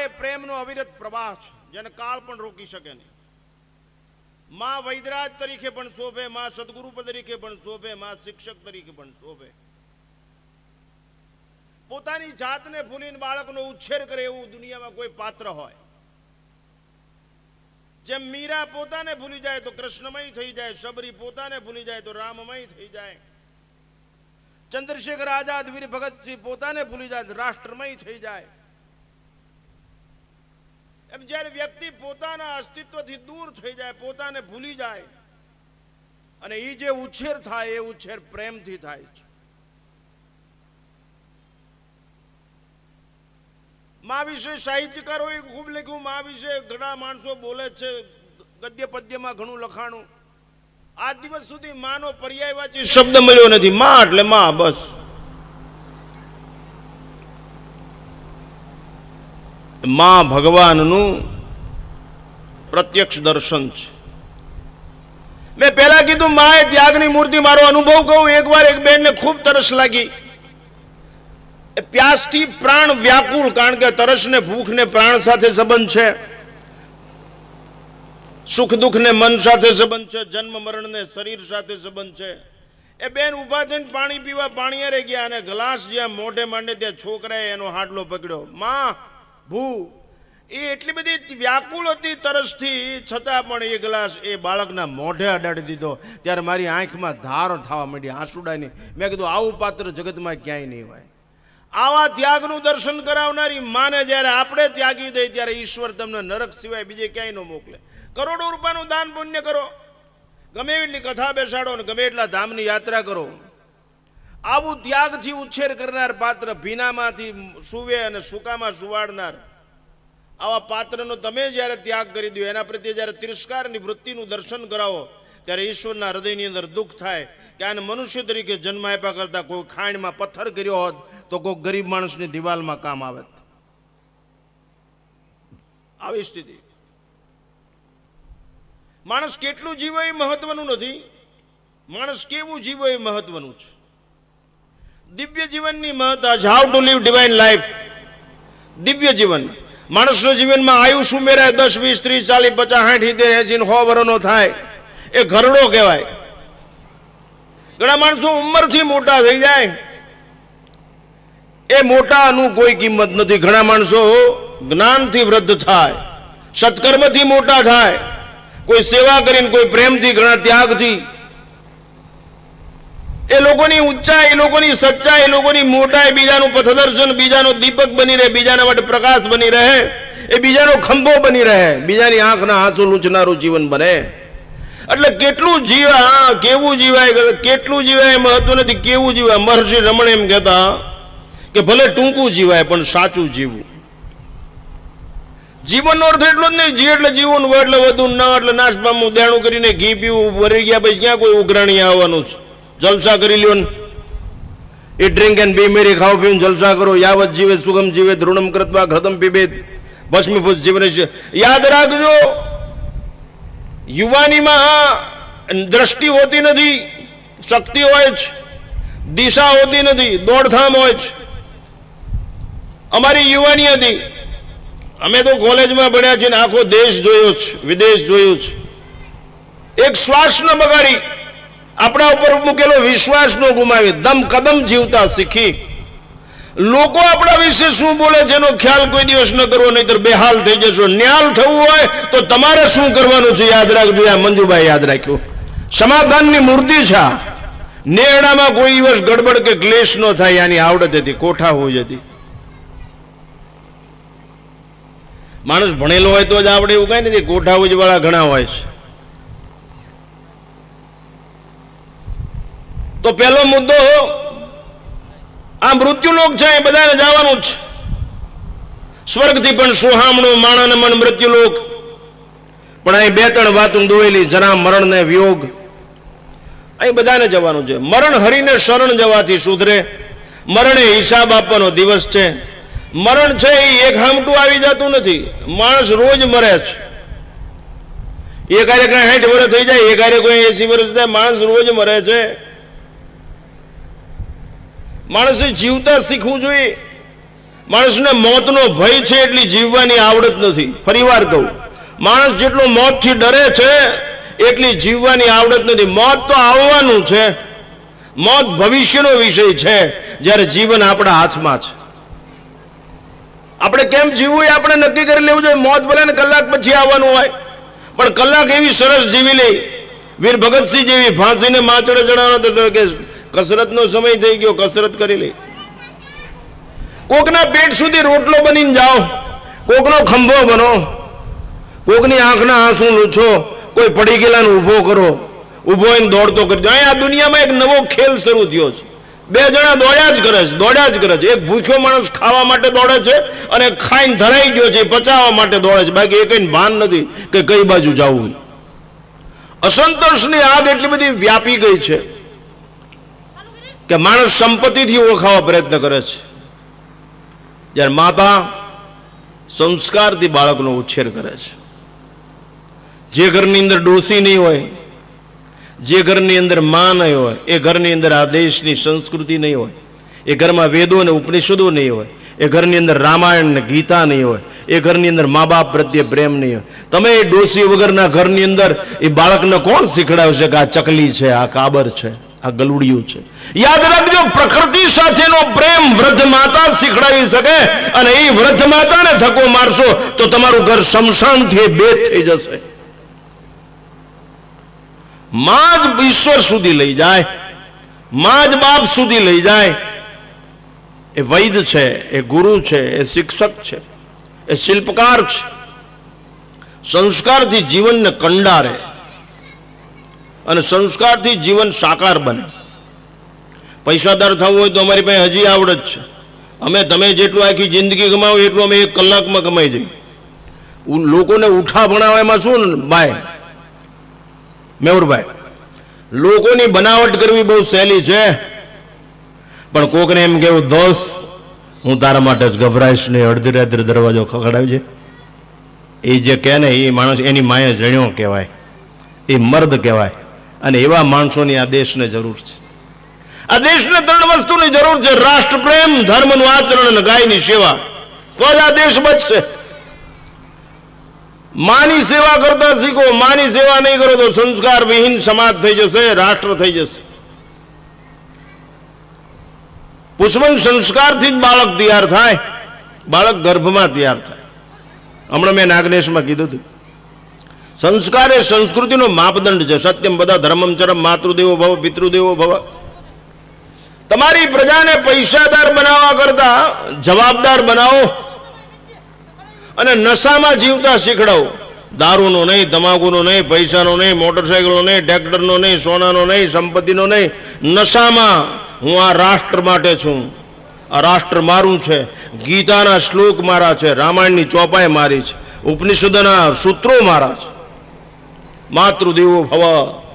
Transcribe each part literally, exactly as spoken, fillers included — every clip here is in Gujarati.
એ પ્રેમનો અવિરત પ્રવાહ છે, જેને કાળ પણ રોકી શકે નહીં. માં વૈદરાજ તરીકે પણ શોભે, માં સદગુરુ તરીકે પણ શોભે, માં શિક્ષક તરીકે પણ શોભે. પોતાની જાતને ભૂલીને બાળકનો ઉછેર કરે એવું દુનિયામાં કોઈ પાત્ર હોય. જેમ મીરા પોતાને ભૂલી જાય તો કૃષ્ણમય થઈ જાય, શબરી પોતાને ભૂલી જાય તો રામમય થઈ જાય, ચંદ્રશેખર આઝાદ વીર ભગતસિંહ પોતાને ભૂલી જાય તો રાષ્ટ્રમય થઈ જાય. એમ જ્યારે વ્યક્તિ પોતાના અસ્તિત્વથી દૂર થઈ જાય, પોતાને ભૂલી જાય, અને એ જે ઉછેર થાય એ ઉછેર પ્રેમથી થાય છે. માં વિશે સાહિત્યકારોએ ખૂબ લખ્યું, માં વિશે ઘણા માણસો બોલે છે, ગદ્ય પદ્યમાં ઘણું લખાણું. આજ દિવસ સુધી માનો પર્યાયવાચી શબ્દ મળ્યો નથી. માં એટલે માં, બસ. માં ભગવાનનું પ્રત્યક્ષ દર્શન છે. મેં પહેલા કીધું માં એ ત્યાગની મૂર્તિ. મારો અનુભવ કહું, એકવાર એક બેનને ખૂબ તરસ લાગી, પ્યાસથી પ્રાણ વ્યાકુળ, કારણ કે તરસ ને ભૂખ ને પ્રાણ સાથે સંબંધ છે, સુખ દુઃખ ને મન સાથે સંબંધ છે, જન્મ મરણ ને શરીર સાથે સંબંધ છે. એ બેન ઉભા થઈને પાણી પીવા પાણીયારે ગયા, અને ગ્લાસ જ્યાં મોઢે માંડે ત્યાં છોકરાએ એનો હાડલો પકડ્યો. માં ભૂ એ એટલી બધી વ્યાકુળ હતી તરસથી, છતાં પણ એ ગ્લાસ એ બાળકના મોઢે અડાડી દીધો. ત્યારે મારી આંખમાં ધાર થવા માંડી, આંસુડાની. મેં કીધું આવું પાત્ર જગતમાં ક્યાંય નહીં હોય. આવા ત્યાગનું દર્શન કરાવનારી માને જ્યારે આપણે ત્યાગી દઈએ ત્યારે ઈશ્વર તમને નરક સિવાય બીજે ક્યાંય ન મોકલે. કરોડો રૂપિયાનું દાન પુણ્ય કરો, ગમે એટલી કથા બેસાડો ને ગમે એટલા ધામની યાત્રા કરો, આવું ત્યાગથી ઉછેર કરનાર પાત્ર, ભીનામાંથી સુવે અને સુકામાં સુવાડનાર આવા પાત્રનો તમે જ્યારે ત્યાગ કરી દો, એના પ્રત્યે જ્યારે તિરસ્કારની વૃત્તિનું દર્શન કરાવો, ત્યારે ઈશ્વરના હૃદયની અંદર દુઃખ થાય કે આને મનુષ્ય તરીકે જન્મ આપ્યા કરતા કોઈ ખાંડમાં પથ્થર કર્યો હોત તો કોઈ ગરીબ માણસની દિવાલમાં કામ આવે. આવી સ્થિતિ. માણસ કેટલું જીવે એ મહત્વનું નથી, માણસ કેવું જીવે એ મહત્વનું છે. દિવ્ય જીવનની મહત્તા છે. How to live divine life. દિવ્ય જીવન. માણસના જીવનમાં આયુષ ઉમેરાય દસ વીસ ત્રીસ ચાલીસ પચાસ સાઠ સિત્તેર એસી સો વર્ષનો થાય એ ઘરડો કહેવાય. ઘણા માણસો ઉંમરથી મોટા થઈ જાય, એ મોટાનું કોઈ કિંમત નથી. ઘણા માણસો જ્ઞાનથી વૃદ્ધ થાય, સત્કર્મથી મોટા થાય, કોઈ સેવા કરીને, કોઈ પ્રેમથી, ઘણા ત્યાગથી. એ લોકોની ઊંચાઈ, એ લોકોની સચ્ચાઈ, એ લોકોની મોટાઈ બીજાનું પથદર્શન, બીજાનો દીપક બની રહે, બીજાના માટે પ્રકાશ બની રહે, એ બીજાનો ખંભો બની રહે, બીજાની આંખના આંસુ લૂંચનારું જીવન બને. એટલે કેટલું જીવા, કેવું જીવાય, કેટલું જીવાય એ મહત્વ નથી, કેવું જીવાય. મહર્ષિ રમણ એમ કહેતા કે ભલે ટૂંકું જીવાય પણ સાચું જીવવું. જીવનનો અર્થ એટલો જ નહીં, જી એટલે જીવવું, વ એટલે વધુ, ન એટલે નાશ પામવું, દેણું કરીને ઘી પીવું, વરી ગયા પછી ક્યાં કોઈ ઉઘરાણી આવવાનું છે. જલસા કરી લ્યો ને, એ ડ્રિંક એન્ડ બી મેરી, ખાઓ પીને જલસા કરો. યાવત જીવે સુગમ જીવે ઋણમ કૃત્વા ઘૃતમ પીબેત ભસ્મીભૂત જીવન. યાદ રાખજો, યુવાનીમાં દ્રષ્ટિ હોતી નથી, શક્તિ હોય છે, દિશા હોતી નથી, દોડધામ હોય છે. અમારી યુવાની હતી, અમે તો કોલેજમાં ભણ્યા છીએ, આખો દેશ જોયો છે, વિદેશ જોયું છે. એક શ્વાસ ન બગાડી, આપણા ઉપર મૂકેલો વિશ્વાસ ન ગુમાવી, દમ કદમ જીવતા શીખી. લોકો આપણા વિશે શું બોલે છે એનો ખ્યાલ કોઈ દિવસ ન કરવો, નહીતર બેહાલ થઈ જશો. ન્યાલ થવું હોય તો તમારે શું કરવાનું છે યાદ રાખજો. આ મંજુભાઈ યાદ રાખ્યું, સમાધાનની મૂર્તિ છે. નેરડામાં કોઈ દિવસ ગડબડ કે ક્લેશ ન થાય, આની આવડત હતી, કોઠા હોઈ જતી. માણસ ભણેલો હોય તો જ આવડે એવું કઈ નથી, કોઠા ઉજ વાળા ઘણા હોય છે. તો પહેલો મુદ્દો, આ મૃત્યુલોક છે એ બધાને જવાનું છે. સ્વર્ગથી પણ સુહામણું માણસ મન મૃત્યુલોક. પણ અહીં બે ત્રણ વાતો દોયેલી, જરા મરણ ને વિયોગ, અહીં બધાને જવાનું છે. મરણ હરીને શરણ જવાથી સુધરે. મરણ એ હિસાબ આપવાનો દિવસ છે. મરણ છે એ એક હામટું આવી જતું નથી, માણસ રોજ મરે છે. એક હારે કઈ સાઠ વર્ષ થઈ જાય, એક હારે કોઈ એસી વર્ષ થાય, માણસ રોજ મરે છે. માણસે જીવતા શીખવું જોઈએ. માણસને મોતનો ભય છે એટલી જીવવાની આવડત નથી. ફરીવાર કહું, માણસ જેટલો મોતથી ડરે છે એટલી જીવવાની આવડત નથી. મોત તો આવવાનું છે, મોત ભવિષ્યનો વિષય છે, જ્યારે જીવન આપણા હાથમાં છે. આપણે કેમ જીવવું એ આપણે નક્કી કરી લેવું જોઈએ. મોત ભલે ને કલાક પછી આવવાનું હોય, પણ કલાક એવી સરસ જીવી લે. વીર ભગતસિંહ જેવી ફાંસીને માચડે ચડાવવાનો હતો કે કસરતનો સમય થઈ ગયો, કસરત કરી લે. કોકના પેટ સુધી રોટલો બનીને જાઓ, કોકનો ખંભો બનો, કોકની આંખના આંસુ લૂછો, કોઈ પડી ગયેલાને ઊભો કરો, ઊભો એને દોડતો કરી દો. આ દુનિયામાં એક નવો ખેલ શરૂ થયો છે. બે જણા દોડ્યા જ કરે છે, દોડ્યા જ કરે છે. એક ભૂખ્યો માણસ ખાવા માટે દોડે છે અને ખાઈને ધરાઈ ગયો છે પચાવવા માટે દોડે છે. બાકી એ કઈ ભાન નથી કે કઈ બાજુ જવું. અસંતોષની આગ એટલી બધી વ્યાપી ગઈ છે કે માણસ સંપત્તિથી ઓળખાવા પ્રયત્ન કરે છે, જ્યારે માતા સંસ્કારથી બાળકનો ઉછેર કરે છે. જે ઘરની અંદર ડોસી નહીં હોય, જે ઘરની અંદર માં નહીં હોય, એ ઘરની અંદર આ દેશની સંસ્કૃતિ નહીં હોય, એ ઘરમાં વેદો અને ઉપનિષદો નહીં હોય, એ ઘરની અંદર રામાયણ ને ગીતા નહીં હોય, એ ઘરની અંદર મા બાપ પ્રત્યે પ્રેમ નહીં હોય. તમે એ ડોસી વગરના ઘરની અંદર એ બાળકને કોણ શીખડાવશે કે આ ચકલી છે, આ કાબર છે, આ ગલુડિયું છે? યાદ રાખજો, પ્રકૃતિ સાથેનો પ્રેમ વૃદ્ધ માતા શીખડાવી શકે, અને એ વૃદ્ધ માતાને ધક્કો મારશો તો તમારું ઘર શમશાનથી બેત થઈ જશે. માં જ ઈશ્વર સુધી લઈ જાય, માં જ બાપ સુધી લઈ જાય. એ વૈદ છે, એ ગુરુ છે, એ શિક્ષક છે, એ શિલ્પકાર છે. સંસ્કારથી જીવનને કંડારે અને સંસ્કારથી જીવન સાકાર બને. પૈસાદાર થવું હોય તો અમારી પાસે હજી આવડત છે. અમે તમે જેટલું આખી જિંદગી કમાવો એટલું અમે એક કલાકમાં કમાઈ જઈએ. લોકોને ઉઠા ભણાવવામાં શું ભાઈ મેહુરભાઈ, લોકોની બનાવટ કરવી બહુ સહેલી છે, પણ કોકને એમ કેવું દોસ્ત હું તારા માટે જ ગભરાઈશ નહીં, અડધી રાત્રે દરવાજો ખખડાવજે, એ જે કહે ને એ માણસ એની માએ જણ્યો કહેવાય, એ મર્દ કહેવાય. અને એવા માણસોની આ દેશને જરૂર છે. આ દેશને ત્રણ વસ્તુની જરૂર છે: રાષ્ટ્રપ્રેમ, ધર્મનું આચરણ અને ગાયની સેવા. તો જ આ દેશ બચશે. માની સેવા કરતા શીખો. માની સેવા નહીં કરો તો સંસ્કાર વિહીન સમાજ થઈ જશે, રાષ્ટ્ર થઈ જશે. પુષ્પન સંસ્કારથી જ બાળક તૈયાર થાય, બાળક ગર્ભમાં તૈયાર થાય. હમણાં મેં નાગનેશમાં કીધું હતું, સંસ્કાર એ સંસ્કૃતિનો માપદંડ છે. સત્યમ બધા ધર્મમ ચરમ માતૃદેવો ભવ પિતૃદેવો ભવ. તમારી પ્રજાને પૈસાદાર બનાવવા કરતા જવાબદાર બનાવો અને નશામાં જીવતા શીખડાવો. દારૂનો નહીં, તમાકુનો નહીં, પૈસાનો નહીં, મોટરસાયકલનો નહીં, ટ્રેક્ટરનો નહીં, સોનાનો નહીં, સંપત્તિનો નહીં. નશામાં હું આ રાષ્ટ્ર માટે છું, આ રાષ્ટ્ર મારું છે. ગીતાના શ્લોક મારા છે, રામાયણની ચોપાઈ મારી છે, ઉપનિષદના સૂત્રો મારા છે. માતૃદેવો ભવ.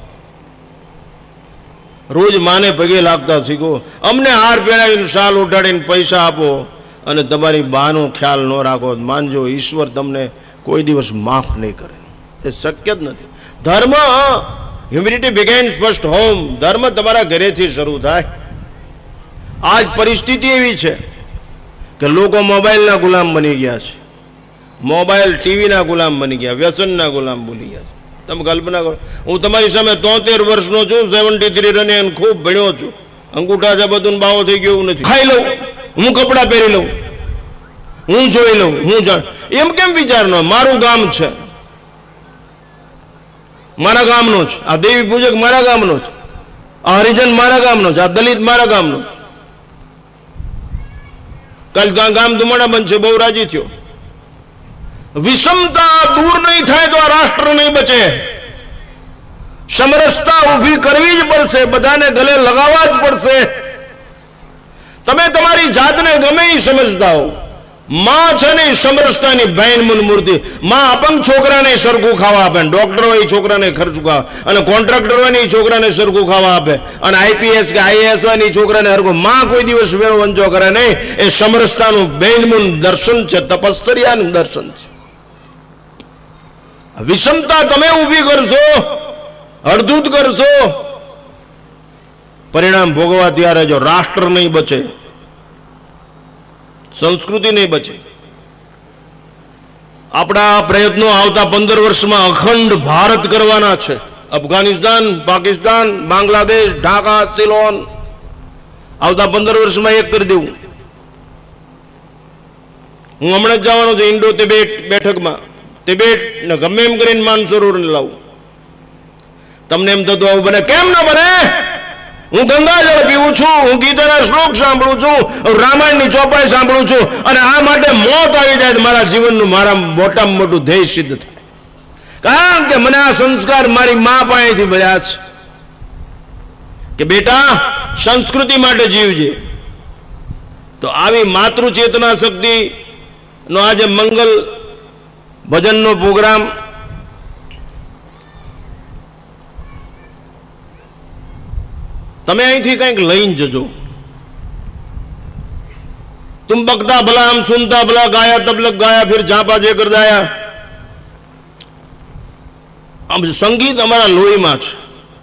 રોજ માને પગે લાગતા શીખો. અમને હાર પહેરાવીને શાલ ઉઠાડીને પૈસા આપો અને તમારી બાનો ખ્યાલ ન રાખો, માનજો ઈશ્વર તમને કોઈ દિવસ માફ નહીં કરે. એ શક્ય જ નથી. ધર્મ, હ્યુમિનિટી બિગેન્સ ફર્સ્ટ હોમ. ધર્મ તમારા ઘરેથી શરૂ થાય. આજ પરિસ્થિતિ એવી છે કે લોકો મોબાઈલના ગુલામ બની ગયા છે, મોબાઈલ ટીવીના ગુલામ બની ગયા, વ્યસનના ગુલામ બની ગયા છે. તમે કલ્પના કરો, હું તમારી સામે તોતેર વર્ષનો છું, સેવન્ટી થ્રી રન, ખૂબ ભણ્યો છું, અંગૂઠા છે બધું બાવો થઈ ગયો એવું નથી. ખાઈ લઉં, હું કપડાં પહેરી લઉં, હું જોઈ લઉં, હું જાણ. એમ કેમ વિચારનો? મારું ગામ છે, મારા ગામનો છે. આ દેવી પૂજક મારા ગામનો છે, આ હરિજન મારા ગામનો છે, આ દલિત મારા ગામનો છે. કાલ ગામ ધુમાડા બનશે, બહુ રાજી થયો. વિષમતા દૂર નહીં થાય તો આ રાષ્ટ્ર નહીં બચે. સમરસતા ઊભી કરવી જ પડશે, બધાને ગલે લગાવવા જ પડશે. તમે તમારી જાતને ગમે એ સમજતા હો, માં છે ને સમરસતાની બહેન મૂર્તિ. માં અપંગ છોકરાને સરખું ખાવા આપે, ડોક્ટર હોય એ છોકરાને ખર્ચું ખાવા, અને કોન્ટ્રાક્ટર હોય ને એ છોકરાને સરખું ખાવા આપે, અને આઈપીએસ કે આઈએએસ હોય ને એ છોકરાને સરખું. માં કોઈ દિવસ વેરો વંચો કરે નહીં. એ સમરસતાનું બહેનમૂન દર્શન છે, તપશ્ચર્યાનું દર્શન છે. વિષમતા તમે ઊભી કરશો, અડધૂત કરશો, પરિણામ ભોગવા ત્યારે જો રાષ્ટ્ર નહીં બચે. संस्कृति नहीं बचे। अपना प्रयत्नों आवता पंदर वर्ष में अखंड भारत करवाना छे। अफगानिस्तान, पाकिस्तान, बांग्लादेश, ढाका, सिलोन आवता पंदर वर्ष में एक कर देवू। हूँ हमणे जवानो छुं इंडो तिबेट बैठक में। तिबेट ने गमे एम करीने मानसरोवर ने लावू। तमने एम थतुं आवुं बने केम न बने? हूँ गंगाजल पीवुं छुं, हूँ गीताना श्लोक सांभळुं छुं, रामायणनी चौपाई सांभळुं छुं अने आ माटे मौत आवी जाय तो मारा जीवननुं मारा मोटामां मोटुं ध्येय सिद्ध थाय। कारण के मने आ संस्कार मारी मां पासेथी मळ्या छे के बेटा संस्कृति माटे जीवजे। तो आवी मातृ चेतना शक्ति नो आज मंगल भजन नो प्रोग्राम तमे अहींथी कंईक लईने जजो। तुम बकता भला हम सुनता भला, गाया तब लग गाया फिर झांपा जे कर दाया। अब संगीत अमरा लोही में छे।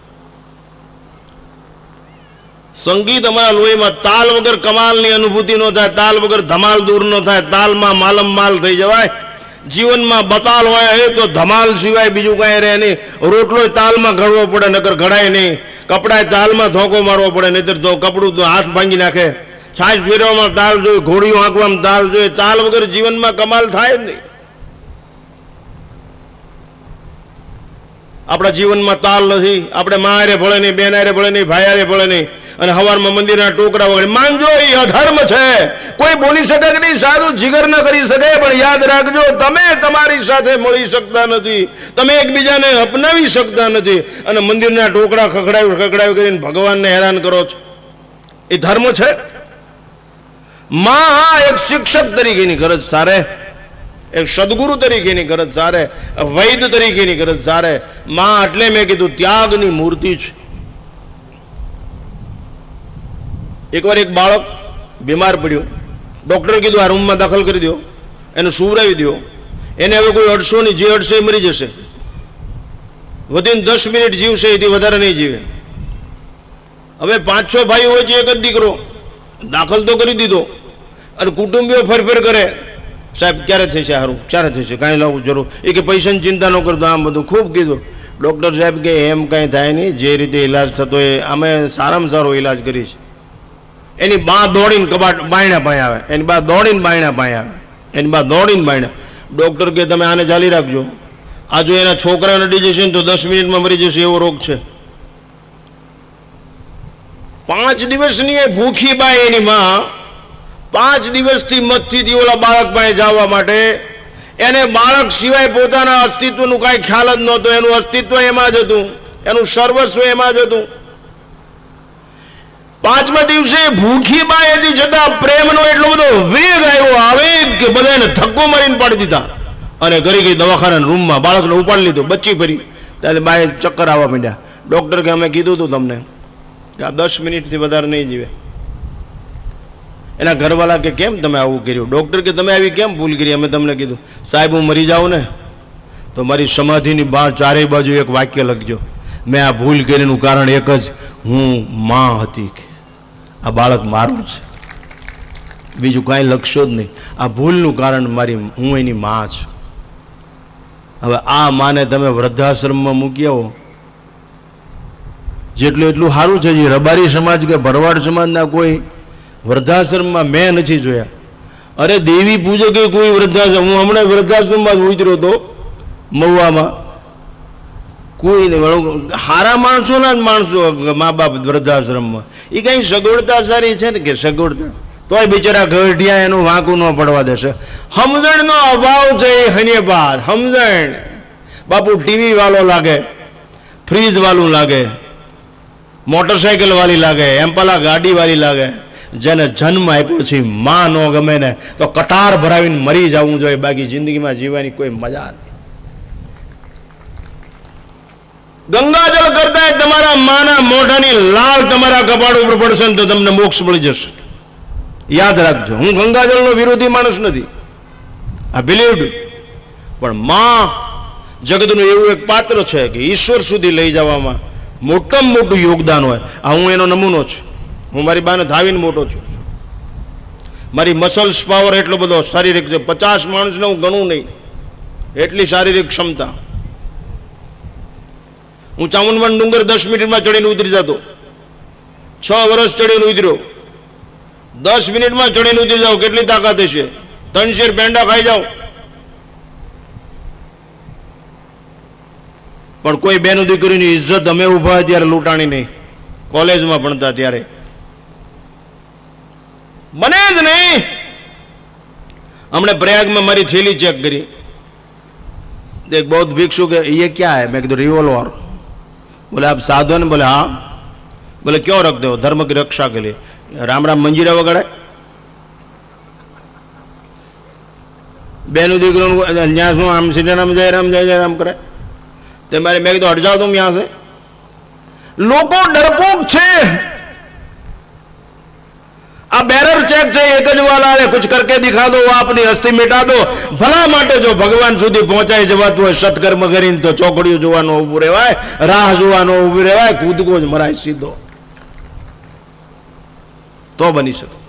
संगीत अमरा लोही में ताल वगर कमाल नी अनुभूति नो थाय, ताल वगर धमाल दूर नो थाय। ताल में मालम माल थई जवाय। जीवन में बताल होय तो धमाल सिवाय बीजू कई रहे नहीं। रोटलो ताल में घड़वो पड़े नकर घड़ाय नहीं। कपड़ा ताल में धोको मारवो पड़े नहीं तो कपड़ू तो हाथ भांगी नाखे। छाछ फेरवा में ताल जोईए, घोड़ियों आंकवा में ताल जोईए। ताल वगर जीवन में कमाल थाय नहीं। अपना जीवन में ताल नहीं। अपने मां हारे भळे नहीं, बेन हारे भळे नहीं, भाई हारे भळे नहीं અને હવારમાં મંદિરના ટોકરા વગર માનજો એ અધર્મ છે। કોઈ બોલી શકે કે નહીં, સાધુ જીગર ન કરી શકે, પણ યાદ રાખજો તમે તમારી સાથે મળી શકતા નથી, તમે એકબીજાને અપનાવી શકતા નથી અને મંદિરના ટોકરા ખખડાવી ખખડાવી કરીને ભગવાનને હેરાન કરો છો। એ ધર્મ છે? માં એક શિક્ષક તરીકેની ગરજ સારે, એક સદગુરુ તરીકેની ગરજ સારે, વૈદ તરીકેની ગરજ સારે। માં એટલે મેં કીધું ત્યાગની મૂર્તિ છે। एक बार एक बाळक बीमार पड्यो। डॉक्टर कीधुं आ रूम में दाखल करी दो, एने सुवरावी दो, एने हवे कोई अडशो नहीं, जे अडशे मरी जशे। वधीने दस मिनिट जीवशे, एथी वधारे नहीं जीवे। हवे पांच छ भाई होय छे, एक ज दीकरो, दाखल तो करी दीधो अने कुटुंबीओ फरफेर करे, साहेब क्यारे थशे हारुं, क्यारे थशे, कांई लावવું जरूर, ए के पैसानी चिंता न करतो, आम बधुं खूब कीधुं। डॉक्टर साहेब के एम कांई थाय नहीं, जे रीते इलाज थतो होय अमे सारामां सारो इलाज करीश। एनी बा दौड़ीने कबाट बायणा पाए आवे, एनी बा दौड़ीने बायणा पाए आवे, एनी बा दौड़ीने बायणा। डॉक्टर के तमे आने चाली राखजो, आ जो एना छोकरा नडी जशे तो दस मिनिट में मरी जशे एवो रोग छे। पांच दिवसनी ए भूखी बाय एनी मां पांच दिवसथी मत्थीथी ओला बाळक पासे जवा माटे एने बाळक सिवाय पोताना अस्तित्वनुं कांई ख्याल ज नहोतो। एनुं अस्तित्व एमां ज हतुं, एनुं सर्वस्व एमां ज हतुं। पांचमा दिवसे भूखी बाय हती छतां प्रेमनो एटलो बधो वेग आव्यो, आवेग के बधाने धक्को मारीने पाडी दीधा अने घरी गई दवाखाना रूम में बाळकने उपाड़ी लीधो, बच्ची फरी। त्यारे बाय चक्कर आववा मांड्या। डॉक्टर के अमे कीधुं तुं तमने के आ दस मिनिट थी वधारे नहीं जीवे। एना घरवाला के केम तमे आवुं कर्युं? डॉक्टर के तमे आवी केम भूल करी? अमे तमने कीधुं साहेब हूँ मरी जाऊँ ने तो मारी समाधिनी बहार चारे बाजू एक वाक्य लखजो, मैं आ भूल करीनुं कारण एक ज हूँ मां हती। आ बाळक मारुं छे, बीजुं कांई लखशो ज नहीं। आ भूलनुं कारण मारी हूँ एनी मां छुं। हवे आ माने तमे वृद्धाश्रम में मूकी आवो, जेटલું એટલું સારું છે। જે રબારી સમાજ કે ભરવાડ સમાજના કોઈ વૃદ્ધાશ્રમમાં મેં નથી જોયા। અરે દેવી પૂજકે કોઈ વૃદ્ધાશ્રમ, હું હમણાં વૃદ્ધાશ્રમમાં જ ઉતર્યો હતો મહુવામાં, કોઈ નહીં, હારા માણસોના જ માણસો મા બાપ વૃદ્ધાશ્રમમાં। એ કઈ સગવડતા સારી છે ને કે સગવડતા, તોય બિચારા ગઢિયા એનું વાંકું ન પડવા દેશે। સમજણનો અભાવ છે એ હનિયપાત। સમજણ બાપુ ટીવી વાળો લાગે, ફ્રીજ વાળું લાગે, मोटरसाइकिल वाली लगे, एम्पाला गाड़ी वाली लगे, जेने जन्म आप्यो छे मां न गमे ने तो कटार भरावीने मरी जावुं जोईए, बाकी जिंदगी में जीववानी कोई मजा नहीं। गंगाजल करता तमारा माना मोढानी लाल तमारा कपाळ उपर पड़शे तो तमने मोक्ष मळी जशे। याद राखजो, हूँ गंगाजलनो विरोधी माणस नथी, आ बिलीव्ड, पण मां जगतनुं एवुं एक पात्र छे के ईश्वर सुधी लई जवामां मोटामां मोटुं योगदान होय। आ हूँ एनो नमूनो छुं। हूँ मारी बाने धावीने मोटो छुं। મારી મસલ્સ પાવર એટલો બધો શારીરિક છે, પચાસ માણસને હું ગણું નહીં એટલી શારીરિક ક્ષમતા. હું ચામુંડમાનો ડુંગર દસ મિનિટમાં ચડીને ઉતરી જતો, છ વર્ષ ચડીને ઉતર્યો. દસ મિનિટમાં ચડીને ઉતરી જાવ, કેટલી તાકાત હશે? ત્રણ શેર પેંડા ખાઈ જાઓ. પણ કોઈ બેનું દીકરીની ઇજ્જત અમે ઉભા ત્યારે લૂંટાણી નહીં. કોલેજમાં ભણતા ત્યારે બને જ નહીં. हमने प्रयाग में मारी थैली चेक करी, देख बहुत भिक्षु के ये क्या है? मैं कह रिवॉल्वर. बोले आप साधु ने? बोले हाँ. बोले क्यों रखते हो? धर्म की रक्षा के लिए. राम राम मंजीरा वगड़े बेनु दीकरों यहाँ शू आम सीधे राम जय राम जय जय राम करे. तो मारे मैं तो हट जाओ तुम यहाँ से. लोगों डरपोक छे. अब बैरर चेक छे, एक ज वाला है, कुछ करके दिखा दो, अपनी हस्ती मिटा दो. भला माटे जो भगवान सुधी पहुंचाई जवातुं होय सत्कर्म करीने तो चौकड़ियों जोवानो ऊभुं रहेवाय, राह जोवानो ऊभुं रहेवाय, कूदको ज मराय सीधो तो बनी सके.